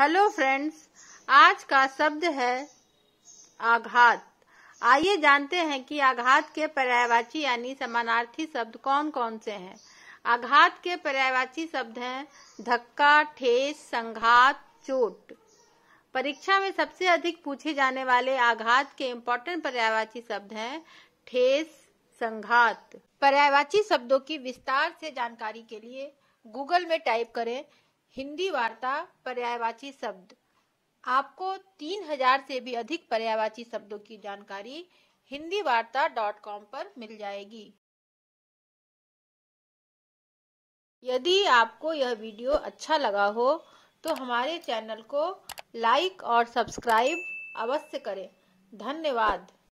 Hello friends, आज का शब्द है आघात। आइए जानते हैं कि आघात के पर्यायवाची यानी समानार्थी शब्द कौन कौन से हैं। आघात के पर्यायवाची शब्द हैं धक्का, ठेस, संघात, चोट। परीक्षा में सबसे अधिक पूछे जाने वाले आघात के इम्पोर्टेंट पर्यायवाची शब्द हैं ठेस, संघात। पर्यायवाची शब्दों की विस्तार से जानकारी के लिए गूगल में टाइप करें हिंदी वार्ता पर्यायवाची शब्द। आपको 3000 से भी अधिक पर्यायवाची शब्दों की जानकारी hindivarta.com पर मिल जाएगी। यदि आपको यह वीडियो अच्छा लगा हो तो हमारे चैनल को लाइक और सब्सक्राइब अवश्य करें। धन्यवाद।